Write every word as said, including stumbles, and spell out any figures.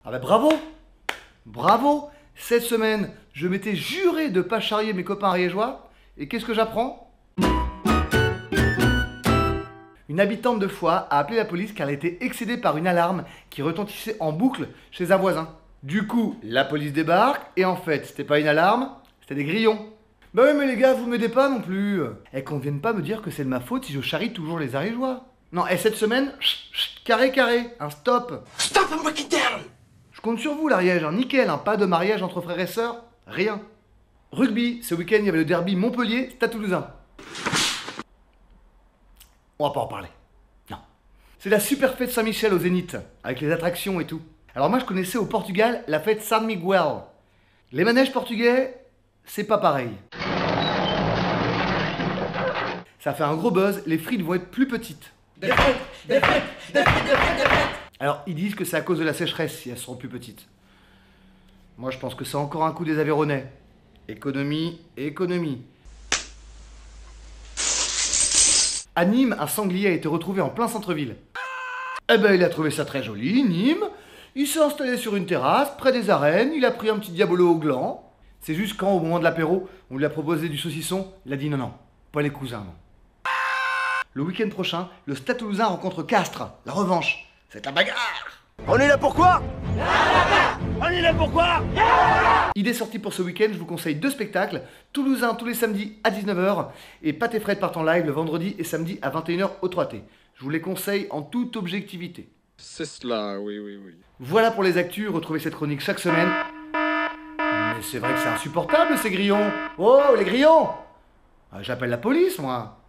Ah bah bravo! Bravo! Cette semaine, je m'étais juré de pas charrier mes copains ariégeois, et qu'est-ce que j'apprends? Une habitante de Foix a appelé la police car elle était excédée par une alarme qui retentissait en boucle chez un voisin. Du coup, la police débarque, et en fait, c'était pas une alarme, c'était des grillons. Bah ouais mais les gars, vous m'aidez pas non plus. Et qu'on vienne pas me dire que c'est de ma faute si je charrie toujours les ariégeois. Non, et cette semaine, chut, chut, carré carré, un stop. Stop and break it down. Je compte sur vous l'Ariège, hein, nickel, hein, pas de mariage entre frères et sœurs, rien. Rugby, ce week-end il y avait le derby Montpellier-Stade Toulousain. On va pas en parler. Non. C'est la super fête Saint-Michel au Zénith, avec les attractions et tout. Alors moi je connaissais au Portugal la fête San Miguel. Les manèges portugais, c'est pas pareil. Ça fait un gros buzz, les frites vont être plus petites. Des frites, des frites, des frites, des frites, des frites. Alors ils disent que c'est à cause de la sécheresse si elles seront plus petites. Moi je pense que c'est encore un coup des Aveyronais. Économie, économie. À Nîmes, un sanglier a été retrouvé en plein centre-ville. Eh ben il a trouvé ça très joli, Nîmes. Il s'est installé sur une terrasse, près des arènes, il a pris un petit diabolo au gland. C'est juste quand, au moment de l'apéro, on lui a proposé du saucisson, il a dit non, non, pas les cousins, non. Le week-end prochain, le Stade Toulousain rencontre Castres, la revanche. C'est la bagarre. On est là pourquoi? On est là pourquoi? Idée sortie pour ce week-end, je vous conseille deux spectacles. Toulousain tous les samedis à dix-neuf heures et Pat et Fred partent en live le vendredi et samedi à vingt et une heures au trois T. Je vous les conseille en toute objectivité. C'est cela, oui, oui, oui. Voilà pour les actus, retrouvez cette chronique chaque semaine. Mais c'est vrai que c'est insupportable ces grillons. Oh, les grillons! Ah, j'appelle la police, moi.